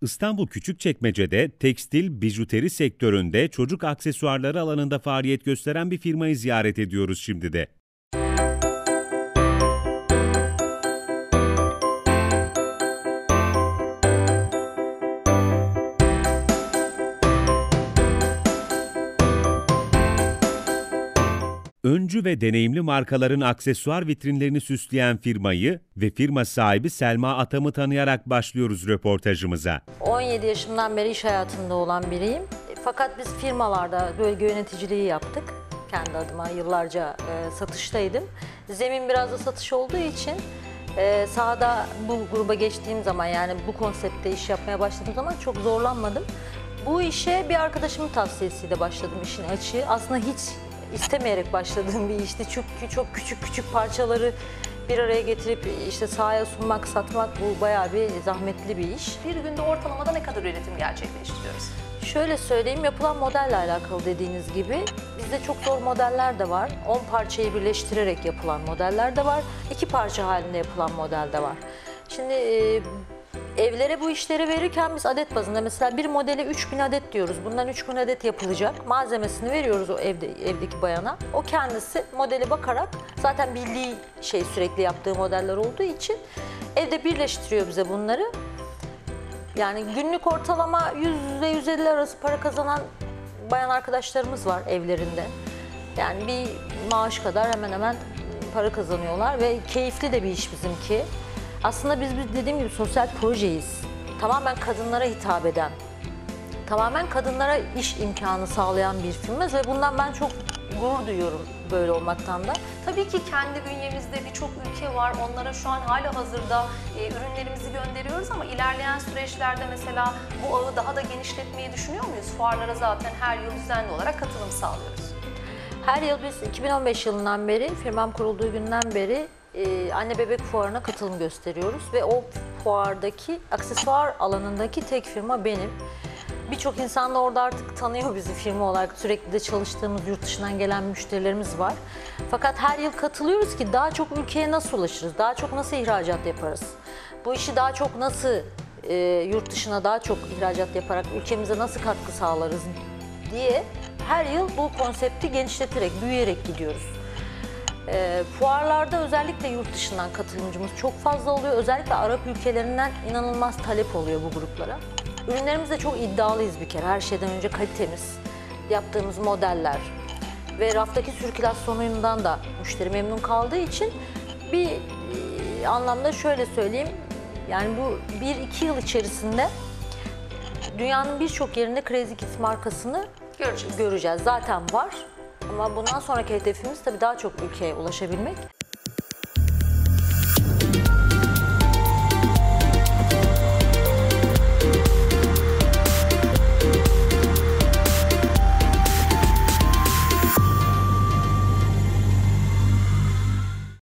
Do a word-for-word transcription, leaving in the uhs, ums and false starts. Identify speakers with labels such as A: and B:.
A: İstanbul Küçükçekmece'de tekstil, bijuteri sektöründe çocuk aksesuarları alanında faaliyet gösteren bir firmayı ziyaret ediyoruz şimdi de. Öncü ve deneyimli markaların aksesuar vitrinlerini süsleyen firmayı ve firma sahibi Selma Atam'ı tanıyarak başlıyoruz röportajımıza.
B: on yedi yaşımdan beri iş hayatında olan biriyim. Fakat biz firmalarda bölge yöneticiliği yaptık. Kendi adıma yıllarca e, satıştaydım. Zemin biraz da satış olduğu için e, sahada bu gruba geçtiğim zaman, yani bu konseptte iş yapmaya başladığım zaman çok zorlanmadım. Bu işe bir arkadaşımın tavsiyesiyle başladım, işin açığı. Aslında hiç istemeyerek başladığım bir işti. Çünkü çok küçük küçük parçaları bir araya getirip işte sahaya sunmak, satmak, bu bayağı bir zahmetli bir iş.
C: Bir günde ortalamada ne kadar üretim gerçekleştiriyoruz?
B: Şöyle söyleyeyim, yapılan modelle alakalı dediğiniz gibi bizde çok zor modeller de var. on parçayı birleştirerek yapılan modeller de var. iki parça halinde yapılan model de var. Şimdi e, evlere bu işleri verirken biz adet bazında mesela bir modele üç bin adet diyoruz. Bundan üç bin adet yapılacak. Malzemesini veriyoruz o evde evdeki bayana. O kendisi modele bakarak, zaten bildiği şey sürekli yaptığı modeller olduğu için evde birleştiriyor bize bunları. Yani günlük ortalama yüz ile yüz elli arası para kazanan bayan arkadaşlarımız var evlerinde. Yani bir maaş kadar hemen hemen para kazanıyorlar ve keyifli de bir iş bizimki. Aslında biz, biz dediğim gibi sosyal projeyiz. Tamamen kadınlara hitap eden, tamamen kadınlara iş imkanı sağlayan bir firma ve bundan ben çok gurur duyuyorum, böyle olmaktan da.
C: Tabii ki kendi bünyemizde birçok ülke var. Onlara şu an halihazırda e, ürünlerimizi gönderiyoruz ama ilerleyen süreçlerde mesela bu ağı daha da genişletmeyi düşünüyor muyuz? Fuarlara zaten her yıl düzenli olarak katılım sağlıyoruz.
B: Her yıl biz iki bin on beş yılından beri, firmam kurulduğu günden beri e, anne bebek fuarına katılım gösteriyoruz ve o fuardaki aksesuar alanındaki tek firma benim. Birçok insan da orada artık tanıyor bizi firma olarak. Sürekli de çalıştığımız yurt dışından gelen müşterilerimiz var. Fakat her yıl katılıyoruz ki daha çok ülkeye nasıl ulaşırız, daha çok nasıl ihracat yaparız, bu işi daha çok nasıl e, yurt dışına daha çok ihracat yaparak ülkemize nasıl katkı sağlarız diye her yıl bu konsepti genişleterek, büyüyerek gidiyoruz. E, fuarlarda özellikle yurt dışından katılımcımız çok fazla oluyor. Özellikle Arap ülkelerinden inanılmaz talep oluyor bu gruplara. Ürünlerimizde çok iddialıyız bir kere. Her şeyden önce kalitemiz, yaptığımız modeller ve raftaki sirkülasyonundan da müşteri memnun kaldığı için bir e, anlamda şöyle söyleyeyim, yani bu bir iki yıl içerisinde dünyanın birçok yerinde Crazy Kids markasını göreceğiz. göreceğiz. Zaten var ama bundan sonraki hedefimiz tabii daha çok ülkeye ulaşabilmek.